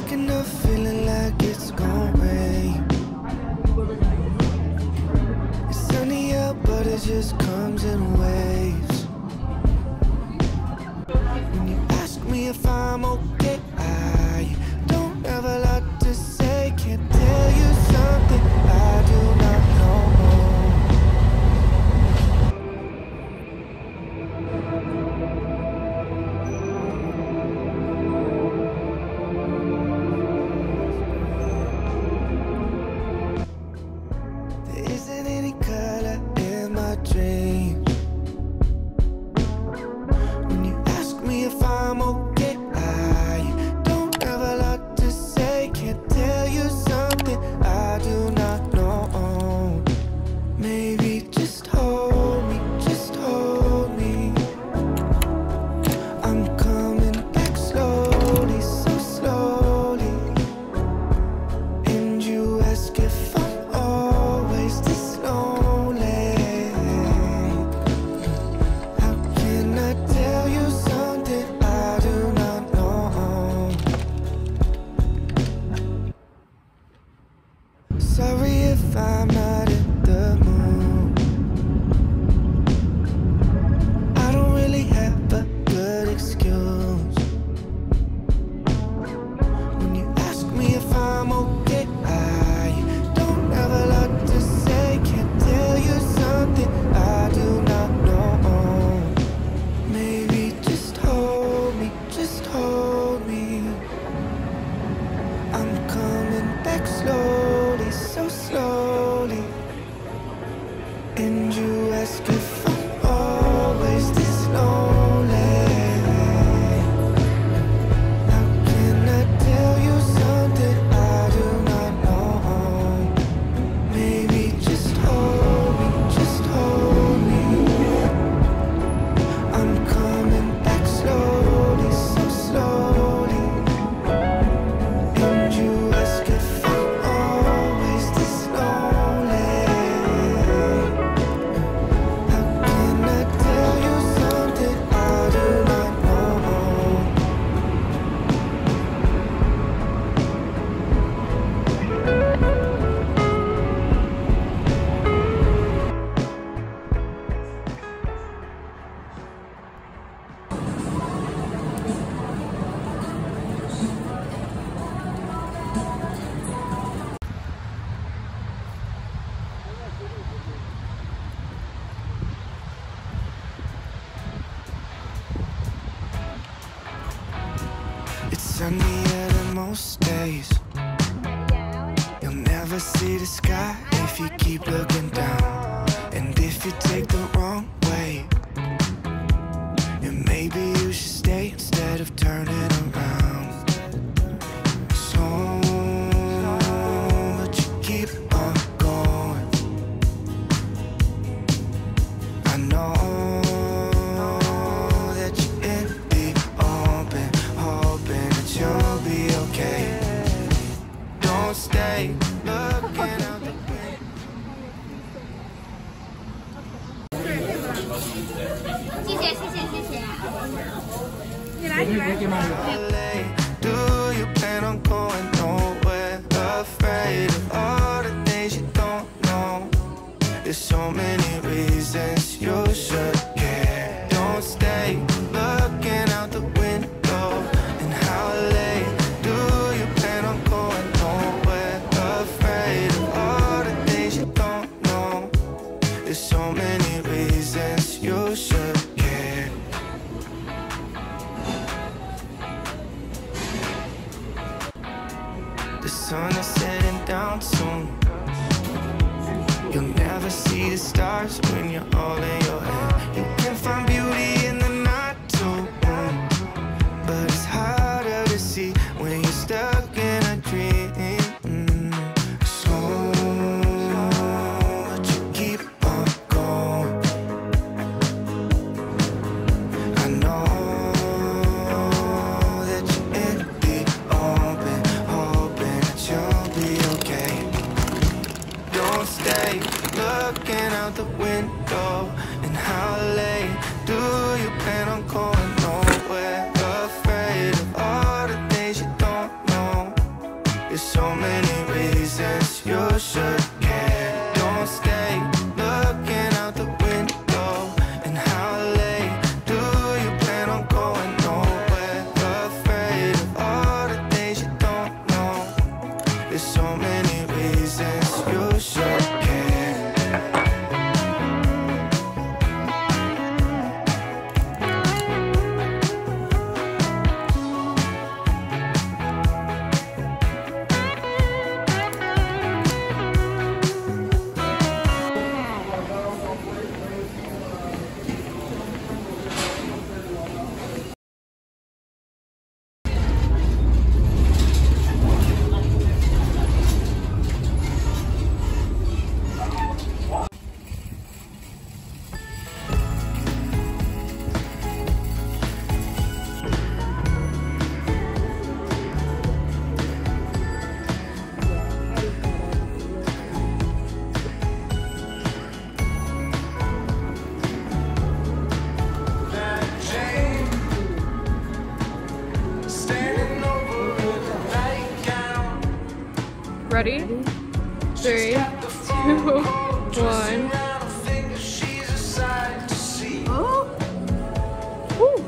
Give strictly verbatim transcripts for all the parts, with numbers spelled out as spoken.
waking up feeling like it's gonna rain. It's sunny out, but it just comes in waves. When you ask me if I'm okay, I don't have a lot to say. Can't tell you something I do not know. There isn't any color in my dreams. When you ask me if I'm okay, I don't have a lot to say. Can't tell you something I do not know. Maybe just hold me, just hold me. I'm coming back slowly, so slowly. And you ask if I'm always this lonely. How can I tell you something I do not know? Sorry if I'm not in the mood. I don't really have a good excuse. When you ask me if I'm okay, I don't have a lot to say. Can't tell you something I do not know. Maybe just hold me, just hold me. I'm coming back slowly, so slowly. And you ask if I'm always this lonely. How can I tell you something I do not know? Maybe just hold me, just hold me. I'm coming back slowly, so slowly. And you ask if I'm always this lonely. How can I tell you something I do not know? It's sunnier than most days. You'll never see the sky if you keep looking down. And if you take the wrong way, then maybe you should stay instead of turning around. So, but you keep on going. I know that you're in the open, hoping that you'll be okay. Don't stay looking out the window. 谢谢谢谢谢谢。你来你来。 Do you plan on going nowhere? Afraid of all the things you don't know. There's so many reasons you should care. Don't stay looking out the window. And how late do you plan on going nowhere? Afraid of all the things you don't know. There's so many reasons you should care. The sun is setting down soon. You'll never see the stars when you're all in your head. You can find beauty in the night too, but it's harder to see when you're stuck in a dream. So, but you keep on going. I know that you're in the open, hoping that you'll be okay. Don't stay looking out the window. And how late do you plan on going nowhere? Afraid of you should care. Don't stay looking out the window. And how late do you plan on going? Nowhere. Afraid of all the things you don't know. There's so many reasons you should care. Ready? Three, two, one. Oh. Woo.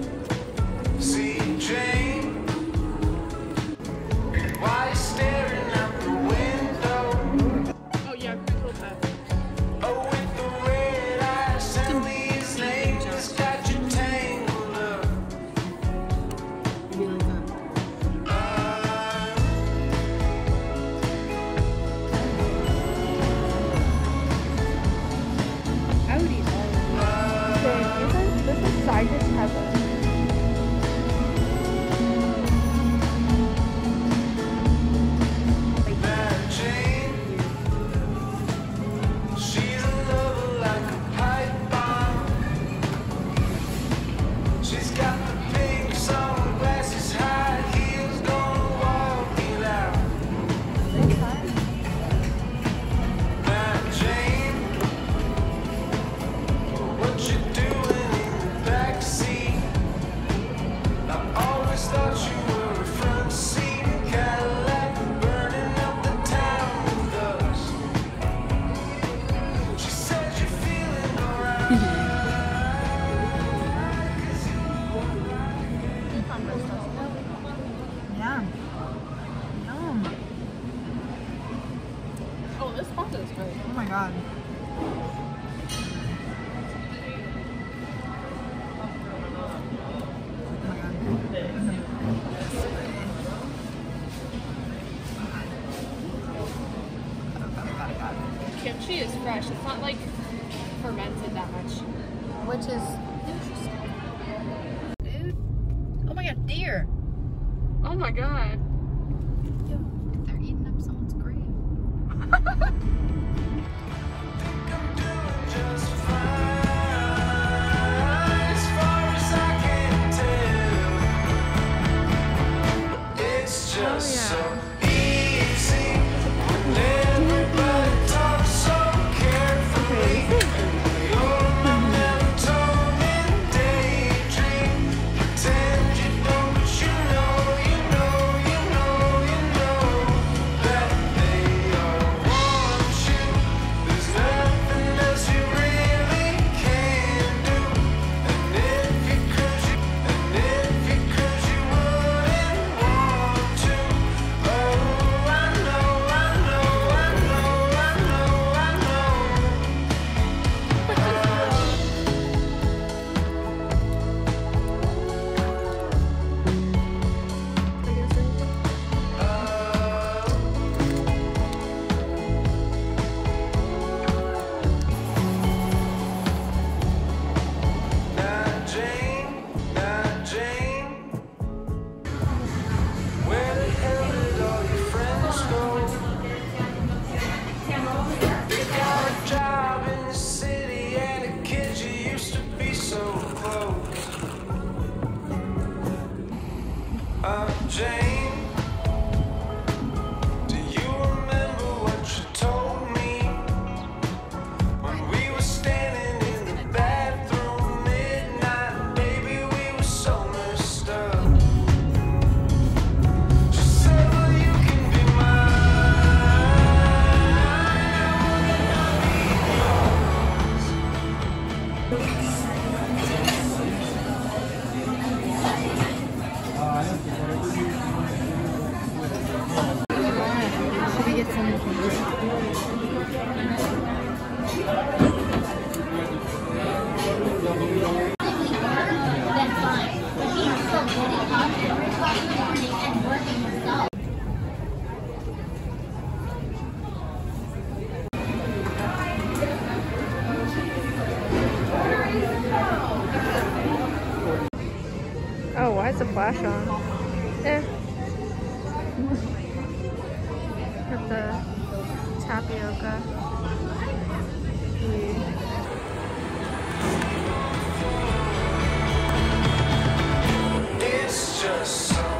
Oh yeah, quick little pass. I just have a She's a lover like a pipe bomb. She's got the pink sunglasses, high heels, gonna walk it out. Now Jane, what you doing in the backseat? I always thought you were a front seat Cadillac, burning up the town with us. She said you're feeling alright. Yum. Yum. Oh, this pasta is great. Oh my god. Kimchi is fresh. It's not like fermented that much. Which is interesting. Dude. Oh my god, deer. Oh my god. They're eating up someone's grave. I'm doing just fine, as far as I can tell. It's just Oh, yeah. so easy when everybody talks so carefully. You're my melatonin daydream. Pretend you don't, but you know, you know, you know, you know that they all want you. There's nothing else you really can do. And if you could, you, and if you could, you wouldn't want to. Oh, I know, I know, I know, I know, I know. Now Jane, now Jane, where the hell did all your friends go? They got a job in the city and the kids you used to be so close. Uh, Jane, do you remember what you told me when we were standing in the bathroom midnight? Baby, we were so messed up. She said, well, you can be mine. Oh, why is the flash on? There. With the tapioca. It's just so